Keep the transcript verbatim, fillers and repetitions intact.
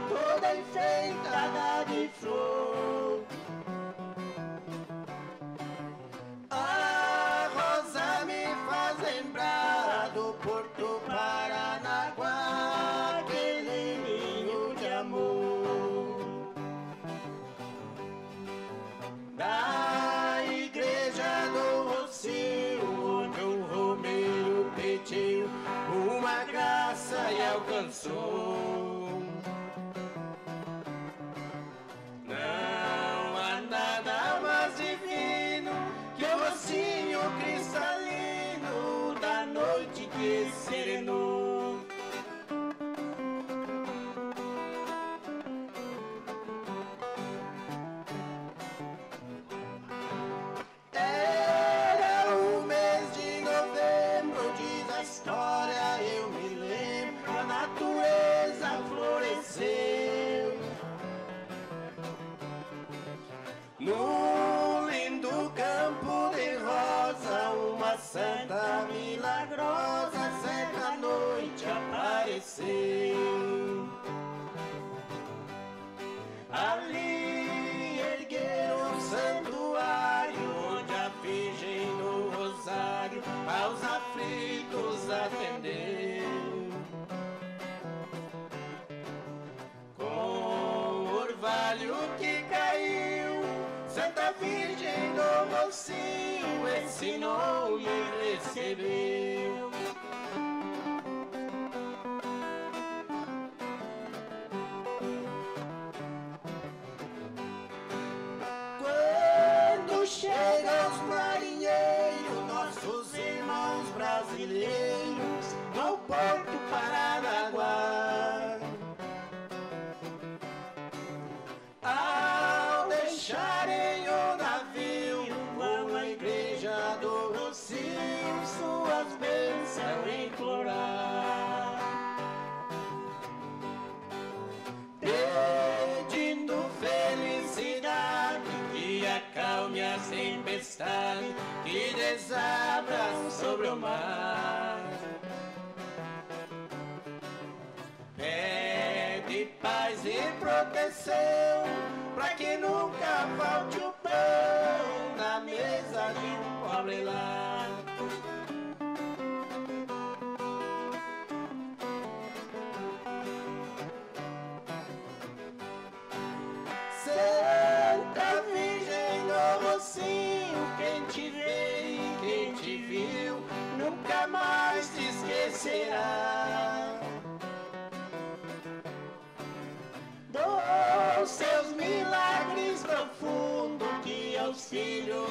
toda enfeitada de flor. A rosa me faz lembrar do Porto Paranaguá, aquele ninho de amor. Da igreja do Rocio, onde o romeiro pediu uma graça e alcançou. Não há nada mais divino que o rocinho cristalino da noite que serenou. Era o mês de novembro, diz a história, eu me lembro, a natureza floresceu. No lindo campo de rosa, uma santa milagrosa certa noite apareceu. Ali ergueram um santuário, onde a Virgem no rosário aos aflitos atendeu. Com o orvalho que caiu, Santa Virgem do Rocio ensinou e recebeu. Quando chegam os marinheiros, nossos irmãos brasileiros, no Porto Paranaguá, ao deixarem o navio, vão à igreja do Rocio suas bênçãos implorar, pedindo felicidade que acalme as tempestades que desabram sobre o mar. Pede paz e proteção, pra que nunca falte o pão na mesa de um pobre lar. Santa Virgem do Rocio, quem te vê e quem te viu nunca mais te esquecerá. Dos seus milagres profundos que aos filhos